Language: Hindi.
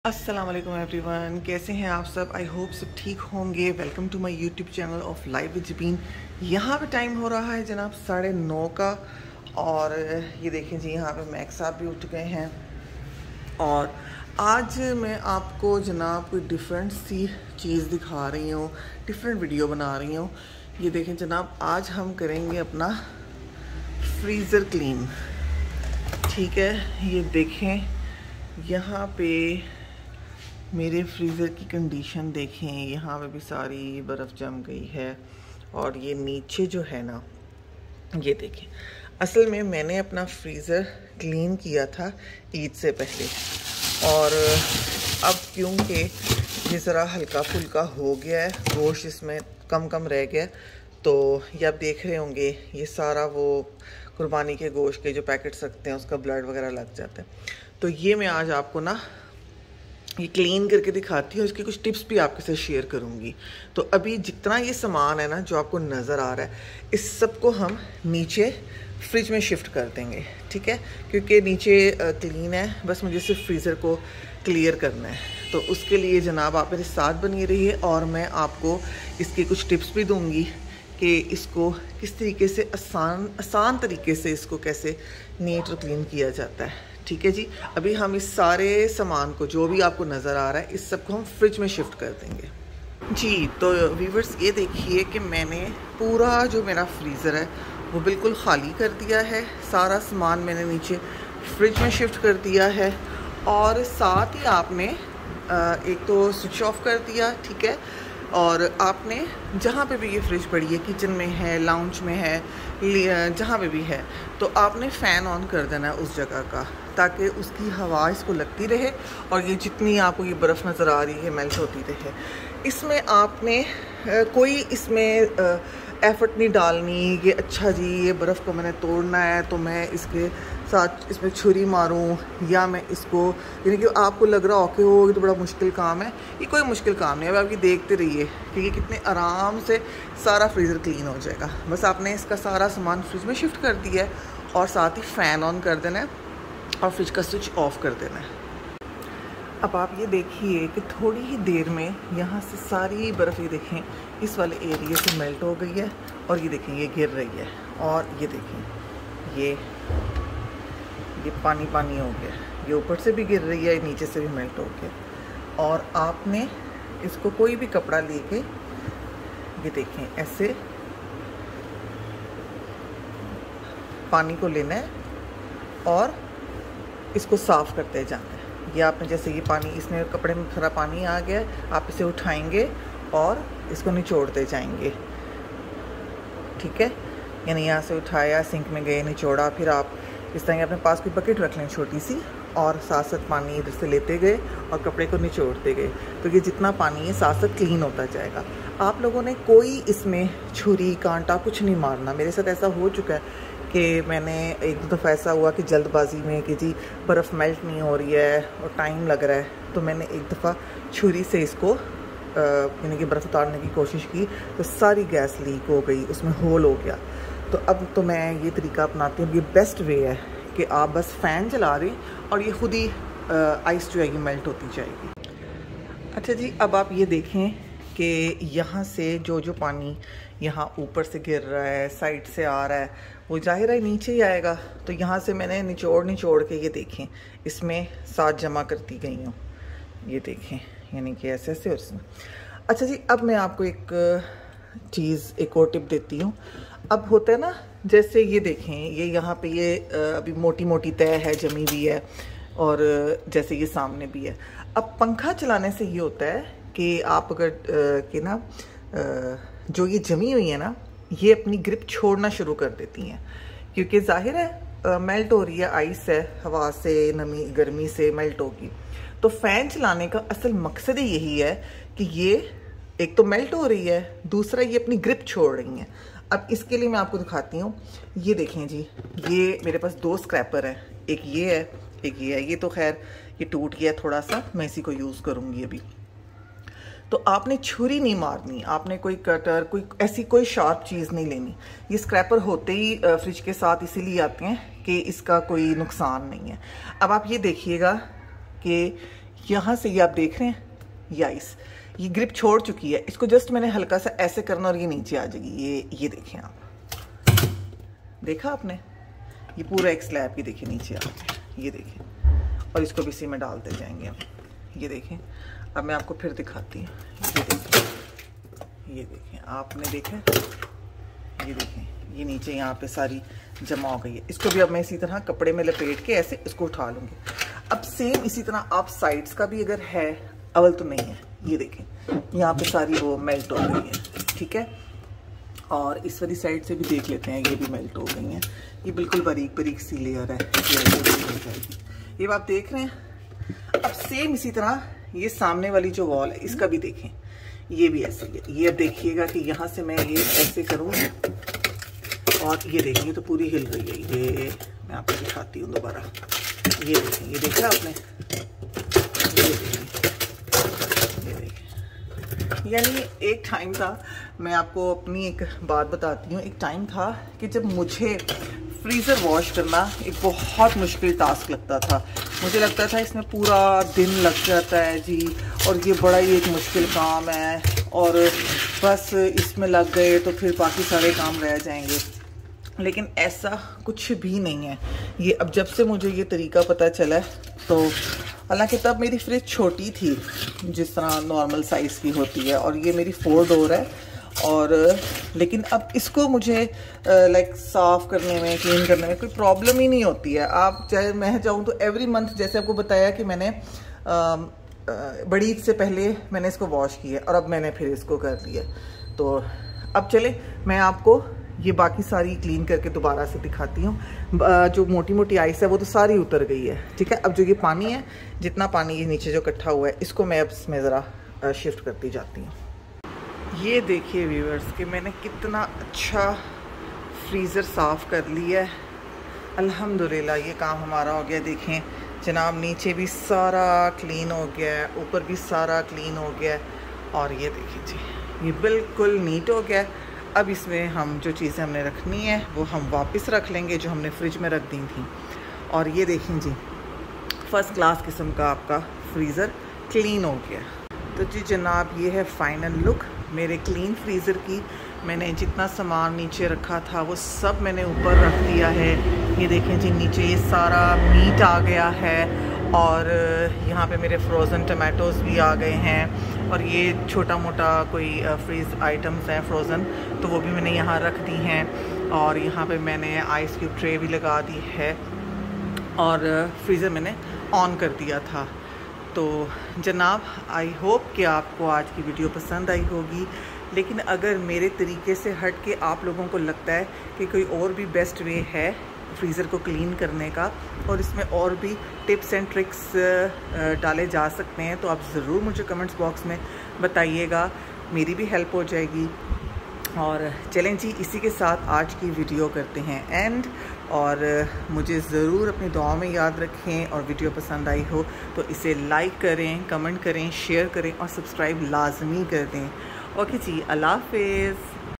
अस्सलाम वालेकुम एवरीवन, कैसे हैं आप सब। आई होप सब ठीक होंगे। Welcome to my YouTube channel of live with Jabeen. यहाँ पे टाइम हो रहा है जनाब 9:30 का और ये देखें जी यहाँ पे मैक साहब भी उठ गए हैं। और आज मैं आपको जनाब कोई डिफरेंट सी चीज़ दिखा रही हूँ, डिफरेंट वीडियो बना रही हूँ। ये देखें जनाब, आज हम करेंगे अपना फ्रीज़र क्लीन। ठीक है, ये देखें यहाँ पे मेरे फ्रीज़र की कंडीशन देखें। यहाँ पे भी सारी बर्फ़ जम गई है और ये नीचे जो है ना, ये देखें। असल में मैंने अपना फ्रीज़र क्लीन किया था ईद से पहले और अब क्योंकि ये ज़रा हल्का फुल्का हो गया है, गोश्त इसमें कम रह गया, तो ये आप देख रहे होंगे ये सारा वो कुर्बानी के गोश्त के जो पैकेट्स रखते हैं उसका ब्लड वगैरह लग जाता है। तो ये मैं आज आपको ना ये क्लीन करके दिखाती हूँ, इसकी कुछ टिप्स भी आपके साथ शेयर करूँगी। तो अभी जितना ये सामान है ना जो आपको नज़र आ रहा है, इस सब को हम नीचे फ्रिज में शिफ्ट कर देंगे। ठीक है, क्योंकि नीचे क्लीन है, बस मुझे सिर्फ फ्रीज़र को क्लियर करना है। तो उसके लिए जनाब आप मेरे साथ बनी रहिए और मैं आपको इसकी कुछ टिप्स भी दूँगी कि इसको किस तरीके से आसान तरीके से इसको कैसे नीट और क्लीन किया जाता है। ठीक है जी, अभी हम इस सारे सामान को जो भी आपको नज़र आ रहा है इस सब को हम फ्रिज में शिफ्ट कर देंगे जी। तो व्यूवर्स ये देखिए कि मैंने पूरा जो मेरा फ्रीज़र है वो बिल्कुल खाली कर दिया है। सारा सामान मैंने नीचे फ्रिज में शिफ्ट कर दिया है और साथ ही आपने एक तो स्विच ऑफ कर दिया। ठीक है, और आपने जहाँ पे भी ये फ्रिज पड़ी है, किचन में है, लाउंज में है, जहाँ पे भी है, तो आपने फ़ैन ऑन कर देना है उस जगह का, ताकि उसकी हवा इसको लगती रहे और ये जितनी आपको ये बर्फ़ नज़र आ रही है मेल्ट होती रहे। इसमें आपने कोई इसमें एफ़र्ट नहीं डालनी कि अच्छा जी ये बर्फ़ को मैंने तोड़ना है तो मैं इसके साथ इसमें छुरी मारूं, या मैं इसको, यानी कि आपको लग रहा हो कि वो ये तो बड़ा मुश्किल काम है। ये कोई मुश्किल काम नहीं है। अब आप ये देखते रहिए कि ये कितने आराम से सारा फ्रीज़र क्लीन हो जाएगा। बस आपने इसका सारा सामान फ्रिज में शिफ्ट कर दिया है और साथ ही फ़ैन ऑन कर देना है और फ्रिज का स्विच ऑफ कर देना है। अब आप ये देखिए कि थोड़ी ही देर में यहाँ से सारी बर्फ़, ये देखें इस वाले एरिया से मेल्ट हो गई है और ये देखें ये गिर रही है और ये देखें ये पानी हो गया, ये ऊपर से भी गिर रही है, नीचे से भी मेल्ट हो गया। और आपने इसको कोई भी कपड़ा लेके ये देखें ऐसे पानी को लेना है और इसको साफ़ करते जाना है। ये आपने जैसे ये पानी, इसमें कपड़े में भरा पानी आ गया, आप इसे उठाएंगे और इसको निचोड़ते जाएंगे। ठीक है, यानी यहाँ से उठाया, सिंक में गए, निचोड़ा, फिर आप इस तरह अपने पास कोई बकेट रख लें छोटी सी और साथ साथ पानी इधर से लेते गए और कपड़े को निचोड़ते गए, तो ये जितना पानी है साथ साथ क्लीन होता जाएगा। आप लोगों ने कोई इसमें छुरी कांटा कुछ नहीं मारना। मेरे साथ ऐसा हो चुका है कि मैंने एक दो दफ़ा ऐसा हुआ कि जल्दबाजी में कि जी बर्फ़ मेल्ट नहीं हो रही है और टाइम लग रहा है, तो मैंने एक दफ़ा छुरी से इसको यानी कि बर्फ़ उतारने की कोशिश की तो सारी गैस लीक हो गई, उसमें होल हो गया। तो अब तो मैं ये तरीका अपनाती हूँ, ये बेस्ट वे है कि आप बस फ़ैन चला दें और ये खुद ही आइस जो है ये मेल्ट होती जाएगी। अच्छा जी, अब आप ये देखें कि यहाँ से जो पानी यहाँ ऊपर से गिर रहा है, साइड से आ रहा है, वो ज़ाहिर है नीचे ही आएगा। तो यहाँ से मैंने निचोड़ के ये देखें इसमें साथ जमा करती गई हूँ, ये देखें, यानी कि ऐसे और इसमें। अच्छा जी, अब मैं आपको एक चीज़, एक और टिप देती हूँ। अब होता है ना, जैसे ये देखें ये यहाँ पे ये अभी मोटी तह है, जमी हुई है, और जैसे ये सामने भी है। अब पंखा चलाने से ये होता है कि आप अगर कि ना जो ये जमी हुई है ना, ये अपनी ग्रिप छोड़ना शुरू कर देती हैं, क्योंकि जाहिर है मेल्ट हो रही है, आइस है, हवा से, नमी गर्मी से मेल्ट होगी। तो फ़ैन चलाने का असल मकसद ही यही है कि ये एक तो मेल्ट हो रही है, दूसरा ये अपनी ग्रिप छोड़ रही हैं। अब इसके लिए मैं आपको दिखाती हूँ। ये देखें जी, ये मेरे पास दो स्क्रैपर हैं, एक ये है, एक ये है। ये तो खैर ये टूट गया थोड़ा सा, मैं इसी को यूज़ करूँगी अभी। तो आपने छुरी नहीं मारनी, आपने कोई कटर, कोई ऐसी कोई शार्प चीज़ नहीं लेनी। ये स्क्रैपर होते ही फ्रिज के साथ इसीलिए आते हैं कि इसका कोई नुकसान नहीं है। अब आप ये देखिएगा कि यहाँ से ये आप देख रहे हैं, ये आइस ये ग्रिप छोड़ चुकी है, इसको जस्ट मैंने हल्का सा ऐसे करना और ये नीचे आ जाएगी। ये देखें आप, देखा आपने, ये पूरा एक स्लैब की देखिए नीचे आ गया, ये देखें। और इसको भी इसी में डालते जाएंगे हम। ये देखें, अब मैं आपको फिर दिखाती हूँ। ये देखें आपने देखा, ये देखें ये नीचे यहाँ पे सारी जमा हो गई है। इसको भी अब मैं इसी तरह कपड़े में लपेट के ऐसे इसको उठा लूँगी। अब सेम इसी तरह आप साइड्स का भी अगर है, अवल तो नहीं है, ये देखें यहाँ पे सारी वो मेल्ट हो गई है, ठीक है। और इस वाली साइड से भी देख लेते हैं, ये भी मेल्ट हो गई हैं। ये बिल्कुल बारीक बारीक सी लेयर है, ये आप देख रहे हैं। अब सेम इसी तरह ये सामने वाली जो वॉल है इसका भी देखें, ये भी ऐसे ही है। ये अब देखिएगा कि यहाँ से मैं ये ऐसे करूँ और ये देखिए तो पूरी हिल रही है। ये मैं आपको दिखाती हूँ दोबारा, ये देखें, ये देखा आपने, ये देखें। यानी एक टाइम था, मैं आपको अपनी एक बात बताती हूँ, एक टाइम था कि जब मुझे फ्रीज़र वॉश करना एक बहुत मुश्किल टास्क लगता था। मुझे लगता था इसमें पूरा दिन लग जाता है जी, और ये बड़ा ही एक मुश्किल काम है, और बस इसमें लग गए तो फिर बाकी सारे काम रह जाएंगे। लेकिन ऐसा कुछ भी नहीं है। ये अब जब से मुझे ये तरीका पता चला तो, हालांकि तब मेरी फ्रिज छोटी थी जिस तरह नॉर्मल साइज़ की होती है, और ये मेरी 4 डोर है, और लेकिन अब इसको मुझे लाइक साफ़ करने में, क्लीन करने में कोई प्रॉब्लम ही नहीं होती है। आप चाहे मैं जाऊँ तो एवरी मंथ, जैसे आपको बताया कि मैंने बड़ी ईद से पहले मैंने इसको वॉश किया और अब मैंने फिर इसको कर लिया। तो अब चले मैं आपको ये बाकी सारी क्लीन करके दोबारा से दिखाती हूँ। जो मोटी मोटी आइस है वो तो सारी उतर गई है, ठीक है। अब जो ये पानी है, जितना पानी ये नीचे जो इकट्ठा हुआ है, इसको मैं अब इसमें ज़रा शिफ्ट करती जाती हूँ। ये देखिए व्यूअर्स कि मैंने कितना अच्छा फ्रीज़र साफ़ कर लिया है। अल्हम्दुलिल्लाह ये काम हमारा हो गया। देखें जनाब, नीचे भी सारा क्लीन हो गया है, ऊपर भी सारा क्लीन हो गया है, और ये देखिए जी ये बिल्कुल नीट हो गया है। अब इसमें हम जो चीज़ें हमने रखनी है वो हम वापस रख लेंगे जो हमने फ्रिज में रख दी थी। और ये देखें जी, फ़र्स्ट क्लास किस्म का आपका फ्रीज़र क्लीन हो गया। तो जी जनाब, ये है फाइनल लुक मेरे क्लीन फ्रीज़र की। मैंने जितना सामान नीचे रखा था वो सब मैंने ऊपर रख दिया है। ये देखें जी, नीचे ये सारा मीट आ गया है, और यहाँ पे मेरे फ्रोज़न टमाटोज़ भी आ गए हैं, और ये छोटा मोटा कोई फ्रीज़ आइटम्स हैं फ्रोज़न, तो वो भी मैंने यहाँ रख दी हैं। और यहाँ पे मैंने आइस क्यूब ट्रे भी लगा दी है, और फ्रीज़र मैंने ऑन कर दिया था। तो जनाब, आई होप कि आपको आज की वीडियो पसंद आई होगी। लेकिन अगर मेरे तरीके से हट के आप लोगों को लगता है कि कोई और भी बेस्ट वे है फ्रीज़र को क्लीन करने का, और इसमें और भी टिप्स एंड ट्रिक्स डाले जा सकते हैं, तो आप ज़रूर मुझे कमेंट्स बॉक्स में बताइएगा, मेरी भी हेल्प हो जाएगी। और चलें जी, इसी के साथ आज की वीडियो करते हैं एंड। और मुझे ज़रूर अपनी दुआ में याद रखें, और वीडियो पसंद आई हो तो इसे लाइक करें, कमेंट करें, शेयर करें और सब्सक्राइब लाजमी कर दें। ओके जी, अल्लाह हाफ़िज़।